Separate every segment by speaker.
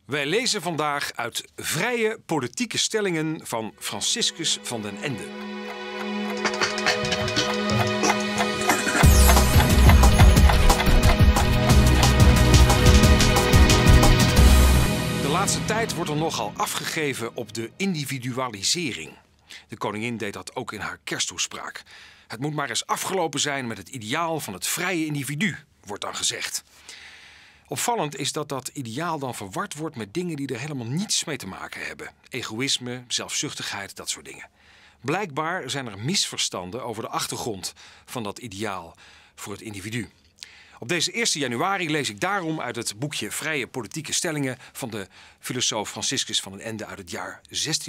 Speaker 1: Wij lezen vandaag uit Vrije politieke stellingen van Franciscus van den Ende. De laatste tijd wordt er nogal afgegeven op de individualisering. De koningin deed dat ook in haar kersttoespraak. Het moet maar eens afgelopen zijn met het ideaal van het vrije individu, wordt dan gezegd. Opvallend is dat dat ideaal dan verward wordt met dingen die er helemaal niets mee te maken hebben. Egoïsme, zelfzuchtigheid, dat soort dingen. Blijkbaar zijn er misverstanden over de achtergrond van dat ideaal voor het individu. Op deze 1 januari lees ik daarom uit het boekje Vrije politieke stellingen van de filosoof Franciscus van den Ende uit het jaar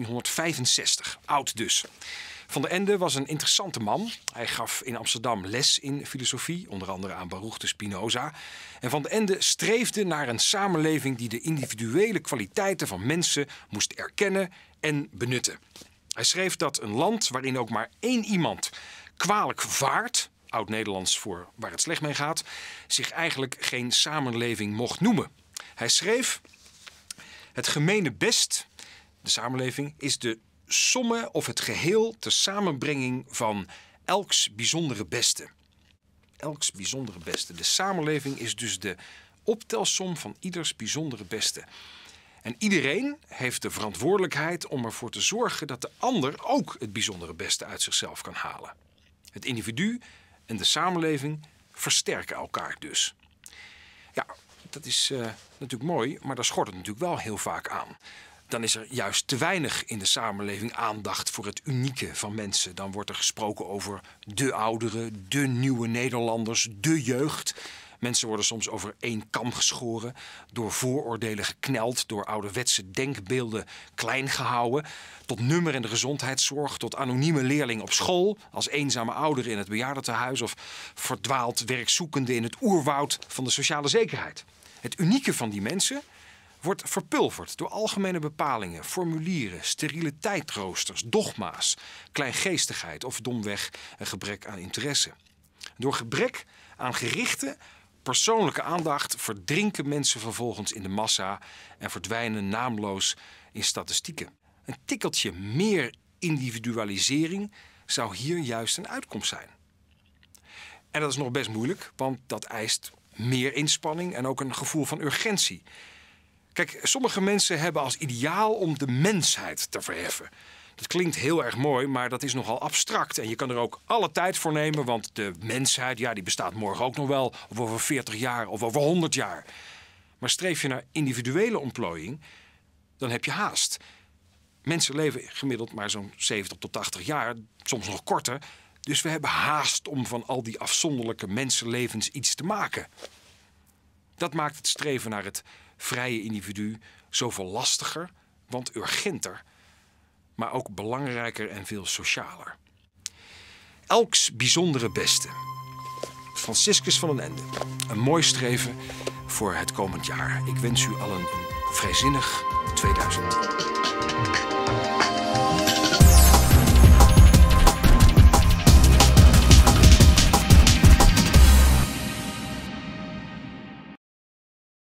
Speaker 1: 1665. Oud dus. Van den Ende was een interessante man. Hij gaf in Amsterdam les in filosofie, onder andere aan Baruch de Spinoza. En Van den Ende streefde naar een samenleving die de individuele kwaliteiten van mensen moest erkennen en benutten. Hij schreef dat een land waarin ook maar één iemand kwalijk vaart, oud-Nederlands voor waar het slecht mee gaat, zich eigenlijk geen samenleving mocht noemen. Hij schreef: het gemene best, de samenleving, is de somme of het geheel te samenbrenging van elks bijzondere beste. Elks bijzondere beste. De samenleving is dus de optelsom van ieders bijzondere beste. En iedereen heeft de verantwoordelijkheid om ervoor te zorgen dat de ander ook het bijzondere beste uit zichzelf kan halen. Het individu en de samenleving versterken elkaar dus. Ja, dat is natuurlijk mooi, maar daar schort het natuurlijk wel heel vaak aan. Dan is er juist te weinig in de samenleving aandacht voor het unieke van mensen. Dan wordt er gesproken over de ouderen, de nieuwe Nederlanders, de jeugd. Mensen worden soms over één kam geschoren, door vooroordelen gekneld, door ouderwetse denkbeelden klein gehouden, tot nummer in de gezondheidszorg, tot anonieme leerling op school, als eenzame ouder in het bejaardentehuis of verdwaald werkzoekende in het oerwoud van de sociale zekerheid. Het unieke van die mensen wordt verpulverd door algemene bepalingen, formulieren, steriele tijdroosters, dogma's, kleingeestigheid of domweg een gebrek aan interesse. Door gebrek aan gerichte, persoonlijke aandacht verdrinken mensen vervolgens in de massa en verdwijnen naamloos in statistieken. Een tikkeltje meer individualisering zou hier juist een uitkomst zijn. En dat is nog best moeilijk, want dat eist meer inspanning en ook een gevoel van urgentie. Kijk, sommige mensen hebben als ideaal om de mensheid te verheffen. Dat klinkt heel erg mooi, maar dat is nogal abstract. En je kan er ook alle tijd voor nemen, want de mensheid, ja, die bestaat morgen ook nog wel, of over 40 jaar of over 100 jaar. Maar streef je naar individuele ontplooiing, dan heb je haast. Mensen leven gemiddeld maar zo'n 70 tot 80 jaar, soms nog korter. Dus we hebben haast om van al die afzonderlijke mensenlevens iets te maken. Dat maakt het streven naar het vrije individu zoveel lastiger, want urgenter, maar ook belangrijker en veel socialer. Elks bijzondere beste. Franciscus van den Ende. Een mooi streven voor het komend jaar. Ik wens u allen een vrijzinnig 2000.